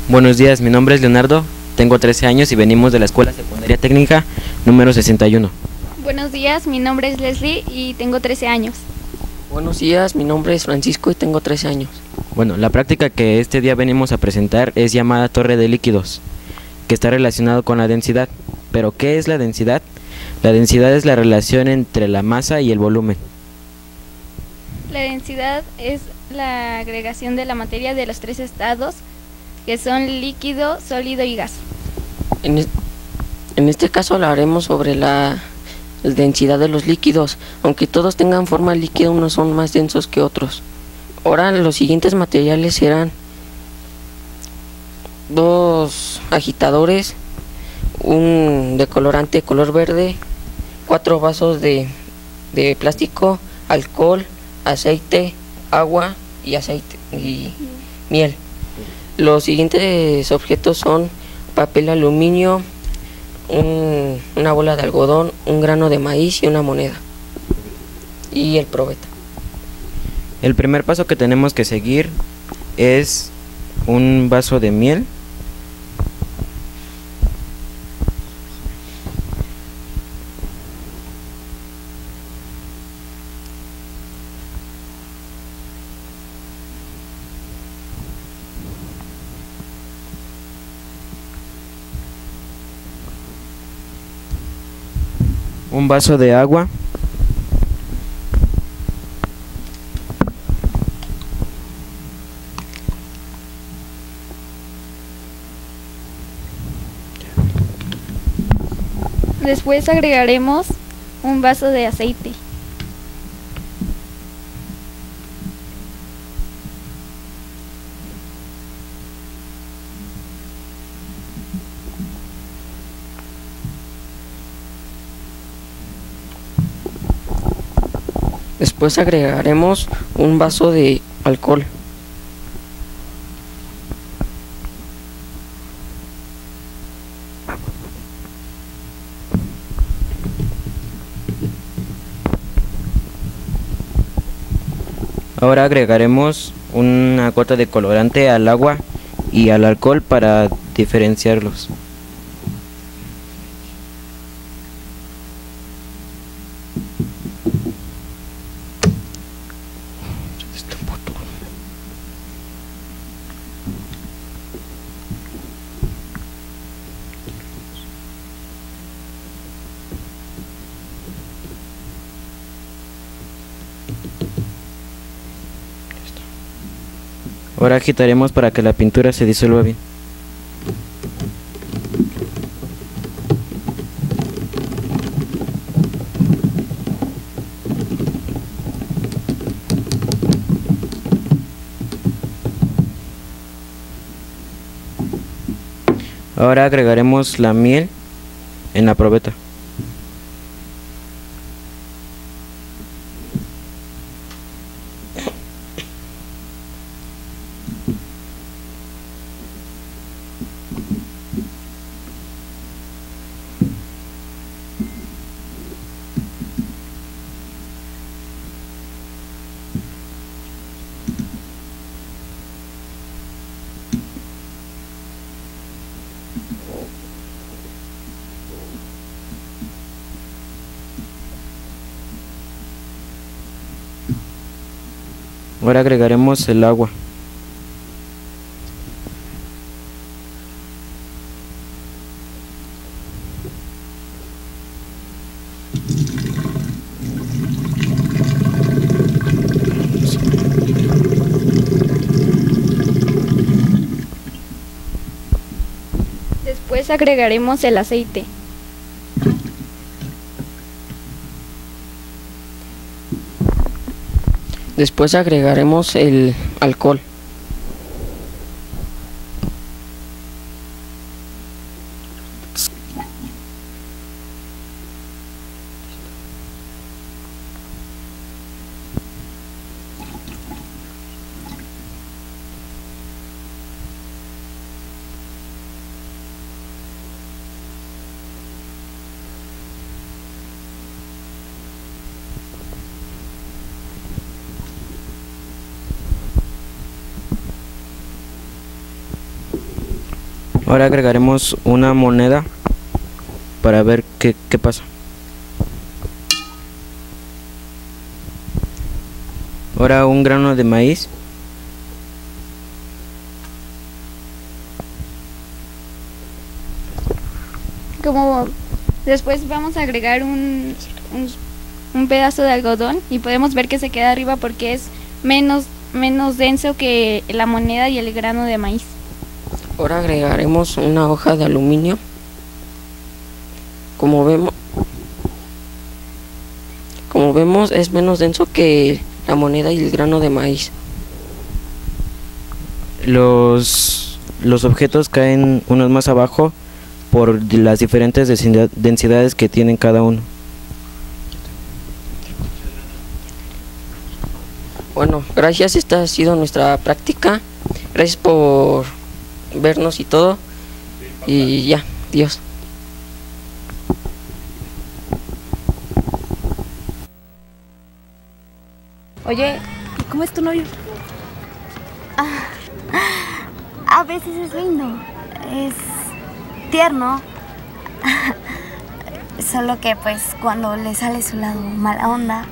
Buenos días, mi nombre es Leonardo, tengo 13 años y venimos de la Escuela Secundaria Técnica número 61. Buenos días, mi nombre es Leslie y tengo 13 años. Buenos días, mi nombre es Francisco y tengo 13 años. Bueno, la práctica que este día venimos a presentar es llamada torre de líquidos, que está relacionado con la densidad. ¿Pero qué es la densidad? La densidad es la relación entre la masa y el volumen. La densidad es la agregación de la materia de los tres estados, que son líquido, sólido y gas. En este caso hablaremos sobre la densidad de los líquidos. Aunque todos tengan forma líquida, unos son más densos que otros. Ahora los siguientes materiales serán dos agitadores, un decolorante color verde, 4 vasos de plástico, alcohol, aceite, agua y miel. Los siguientes objetos son papel aluminio, una bola de algodón, un grano de maíz y una moneda. Y el probeta. El primer paso que tenemos que seguir es un vaso de miel. Un vaso de agua. Después agregaremos un vaso de aceite. Después agregaremos un vaso de alcohol. Ahora agregaremos una gota de colorante al agua y al alcohol para diferenciarlos. Ahora agitaremos para que la pintura se disuelva bien. Ahora agregaremos la miel en la probeta. Ahora agregaremos el agua. Después agregaremos el aceite. Después agregaremos el alcohol. Ahora agregaremos una moneda para ver qué pasa. Ahora un grano de maíz. Como después vamos a agregar un pedazo de algodón y podemos ver que se queda arriba porque es menos denso que la moneda y el grano de maíz. Ahora agregaremos una hoja de aluminio. Como vemos es menos denso que la moneda y el grano de maíz. Los objetos caen unos más abajo por las diferentes densidades que tienen cada uno. Bueno, gracias, esta ha sido nuestra práctica. Gracias por vernos y todo. Y ya, adiós. Oye, ¿cómo es tu novio? A veces es lindo, es tierno, solo que pues cuando le sale su lado mala onda,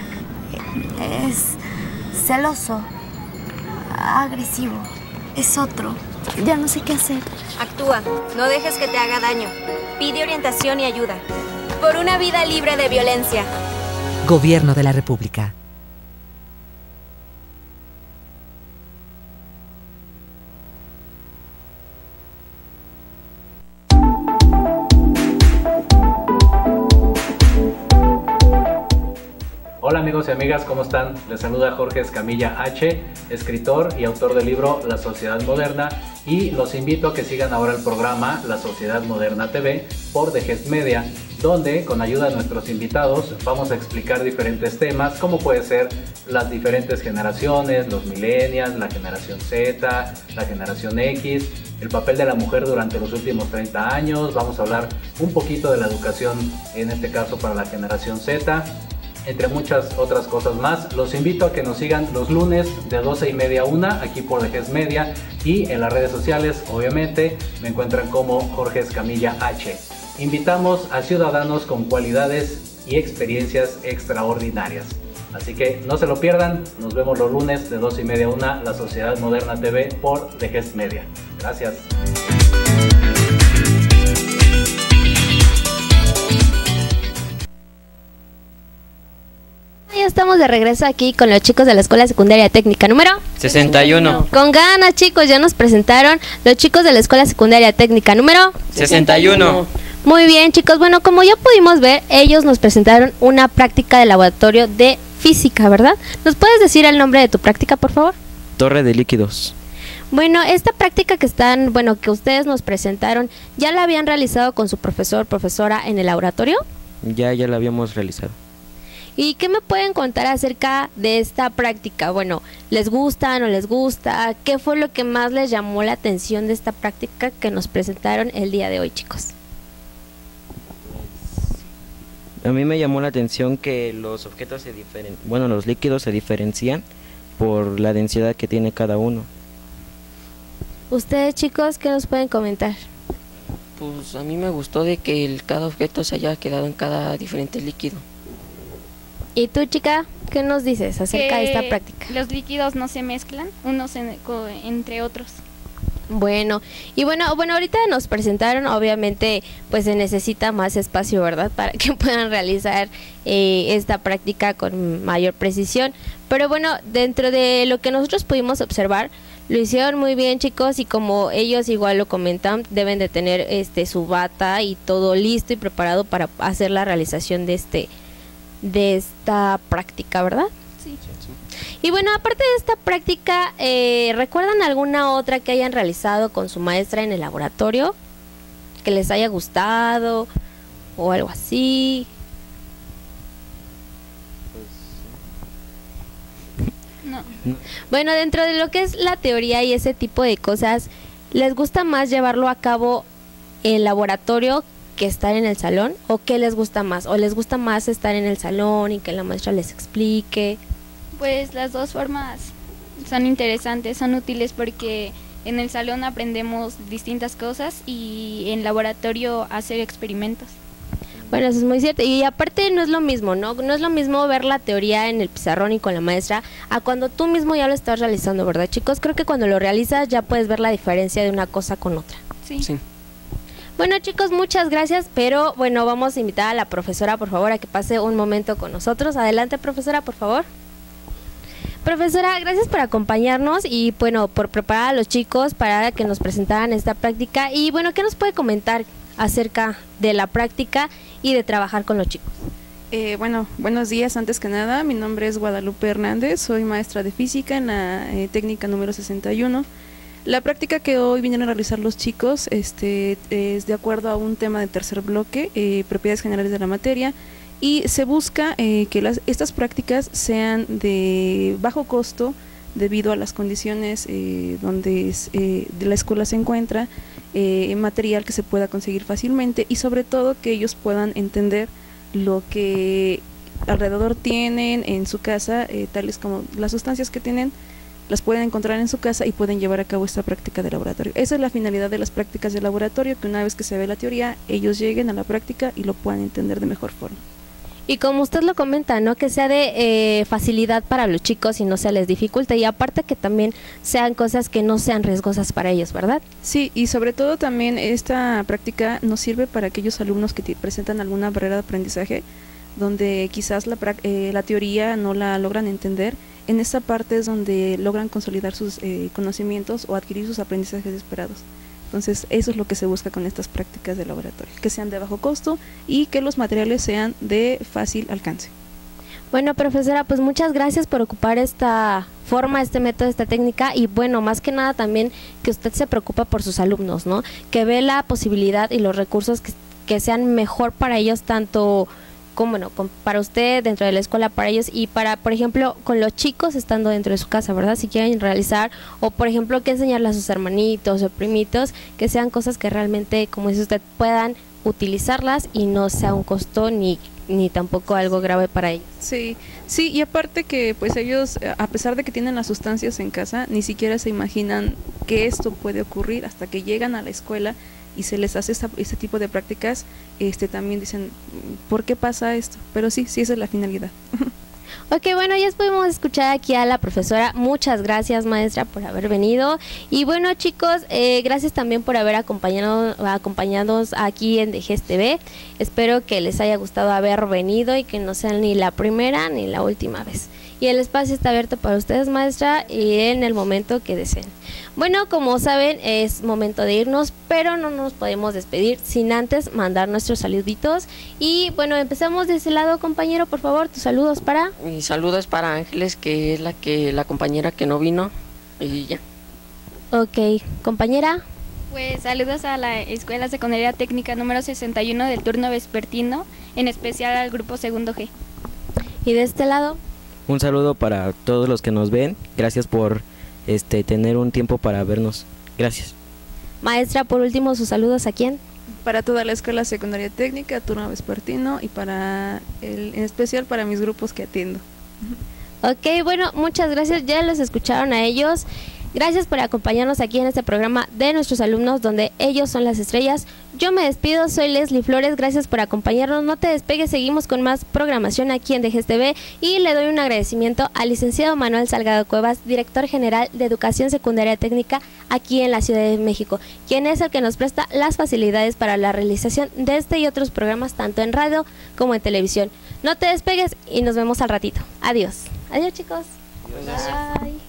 es celoso, agresivo, es otro, ya no sé qué hacer. Actúa, no dejes que te haga daño, pide orientación y ayuda, por una vida libre de violencia. Gobierno de la República. Hola amigos y amigas, ¿cómo están? Les saluda Jorge Escamilla H., escritor y autor del libro La Sociedad Moderna, y los invito a que sigan ahora el programa La Sociedad Moderna TV por The Gest Media, donde con ayuda de nuestros invitados vamos a explicar diferentes temas como puede ser las diferentes generaciones, los millennials, la generación Z, la generación X, el papel de la mujer durante los últimos 30 años, vamos a hablar un poquito de la educación, en este caso para la generación Z, entre muchas otras cosas más. Los invito a que nos sigan los lunes de 12:30 a 1 aquí por The Gest Media, y en las redes sociales obviamente me encuentran como Jorge Escamilla H. Invitamos a ciudadanos con cualidades y experiencias extraordinarias. Así que no se lo pierdan, nos vemos los lunes de 12:30 a 1, La Sociedad Moderna TV por The Gest Media. Gracias. Ya estamos de regreso aquí con los chicos de la Escuela Secundaria Técnica número 61. Con ganas, chicos, ya nos presentaron los chicos de la Escuela Secundaria Técnica número 61. Muy bien, chicos. Bueno, como ya pudimos ver, ellos nos presentaron una práctica de laboratorio de física, ¿verdad? ¿Nos puedes decir el nombre de tu práctica, por favor? Torre de líquidos. Bueno, esta práctica que que ustedes nos presentaron, ¿ya la habían realizado con su profesor, profesora en el laboratorio? Ya la habíamos realizado. ¿Y qué me pueden contar acerca de esta práctica? Bueno, ¿les gusta, no les gusta? ¿Qué fue lo que más les llamó la atención de esta práctica que nos presentaron el día de hoy, chicos? A mí me llamó la atención que los objetos los líquidos se diferencian por la densidad que tiene cada uno. Ustedes, chicos, ¿qué nos pueden comentar? Pues a mí me gustó de que cada objeto se haya quedado en cada diferente líquido. ¿Y tú, chica, qué nos dices acerca de esta práctica? Los líquidos no se mezclan unos entre otros. Bueno, ahorita nos presentaron, obviamente, pues se necesita más espacio, ¿verdad? Para que puedan realizar esta práctica con mayor precisión. Pero bueno, dentro de lo que nosotros pudimos observar, lo hicieron muy bien, chicos, y como ellos igual lo comentan, deben de tener su bata y todo listo y preparado para hacer la realización de esta práctica, ¿verdad? Sí. Y bueno, aparte de esta práctica, ¿recuerdan alguna otra que hayan realizado con su maestra en el laboratorio? Que les haya gustado o algo así. No. Bueno, dentro de lo que es la teoría y ese tipo de cosas, ¿les gusta más llevarlo a cabo en laboratorio que estar en el salón? ¿O qué les gusta más? ¿O les gusta más estar en el salón y que la maestra les explique? Pues las dos formas son interesantes, son útiles porque En el salón aprendemos distintas cosas y en laboratorio hacer experimentos. Bueno, eso es muy cierto. Y aparte no es lo mismo, ¿no? No es lo mismo ver la teoría en el pizarrón y con la maestra a cuando tú mismo ya lo estás realizando, ¿verdad, chicos? Creo que cuando lo realizas ya puedes ver la diferencia de una cosa con otra. Sí. Sí. Bueno, chicos, muchas gracias, pero bueno, vamos a invitar a la profesora, por favor, a que pase un momento con nosotros. Adelante, profesora, por favor. Profesora, gracias por acompañarnos y bueno, por preparar a los chicos para que nos presentaran esta práctica. Y bueno, ¿qué nos puede comentar acerca de la práctica y de trabajar con los chicos? Bueno, buenos días. Antes que nada, mi nombre es Guadalupe Hernández, soy maestra de física en la técnica número 61. La práctica que hoy vinieron a realizar los chicos es de acuerdo a un tema de tercer bloque, propiedades generales de la materia, y se busca que estas prácticas sean de bajo costo debido a las condiciones donde de la escuela se encuentra, material que se pueda conseguir fácilmente y sobre todo que ellos puedan entender lo que alrededor tienen en su casa, tales como las sustancias que tienen, las pueden encontrar en su casa y pueden llevar a cabo esta práctica de laboratorio. Esa es la finalidad de las prácticas de laboratorio, que una vez que se ve la teoría, ellos lleguen a la práctica y lo puedan entender de mejor forma. Y como usted lo comenta, ¿no? Que sea de facilidad para los chicos y no se les dificulte, y aparte que también sean cosas que no sean riesgosas para ellos, ¿verdad? Sí, y sobre todo también esta práctica nos sirve para aquellos alumnos que presentan alguna barrera de aprendizaje, donde quizás la teoría no la logran entender. En esta parte es donde logran consolidar sus conocimientos o adquirir sus aprendizajes esperados. Entonces, eso es lo que se busca con estas prácticas de laboratorio, que sean de bajo costo y que los materiales sean de fácil alcance. Bueno, profesora, pues muchas gracias por ocupar esta forma, este método, esta técnica, y bueno, más que nada también que usted se preocupa por sus alumnos, ¿no? Que ve la posibilidad y los recursos que sean mejor para ellos, tanto como para usted dentro de la escuela, para ellos y para, por ejemplo, con los chicos estando dentro de su casa, ¿verdad? Si quieren realizar, o por ejemplo, que enseñarle a sus hermanitos o primitos, que sean cosas que realmente, como dice usted, puedan utilizarlas y no sea un costo ni tampoco algo grave para ellos. Sí, sí, y aparte que pues ellos, a pesar de que tienen las sustancias en casa, ni siquiera se imaginan que esto puede ocurrir hasta que llegan a la escuela y se les hace este tipo de prácticas, también dicen, ¿por qué pasa esto? Pero sí, esa es la finalidad. Ok, bueno, ya pudimos escuchar aquí a la profesora. Muchas gracias, maestra, por haber venido. Y bueno, chicos, gracias también por haber acompañados aquí en DGES TV. Espero que les haya gustado haber venido y que no sea ni la primera ni la última vez. Y el espacio está abierto para ustedes, maestra, y en el momento que deseen. Bueno, como saben, es momento de irnos, pero no nos podemos despedir sin antes mandar nuestros saluditos. Y bueno, empezamos de ese lado, compañero, por favor, tus saludos para... Mi saludo es para Ángeles, que es la compañera que no vino, y ya. Ok, compañera. Pues saludos a la Escuela Secundaria Técnica número 61 del turno vespertino, en especial al grupo segundo G. ¿Y de este lado? Un saludo para todos los que nos ven. Gracias por tener un tiempo para vernos. Gracias. Maestra, por último, sus saludos ¿a quién? Para toda la Escuela Secundaria Técnica, turno vespertino, y en especial para mis grupos que atiendo. Ok, bueno, muchas gracias. Ya los escucharon a ellos. Gracias por acompañarnos aquí en este programa de nuestros alumnos, donde ellos son las estrellas. Yo me despido, soy Leslie Flores, gracias por acompañarnos. No te despegues, seguimos con más programación aquí en DGES TV, y le doy un agradecimiento al licenciado Manuel Salgado Cuevas, director general de Educación Secundaria Técnica aquí en la Ciudad de México, quien es el que nos presta las facilidades para la realización de este y otros programas, tanto en radio como en televisión. No te despegues y nos vemos al ratito. Adiós. Adiós, chicos. Gracias. Bye.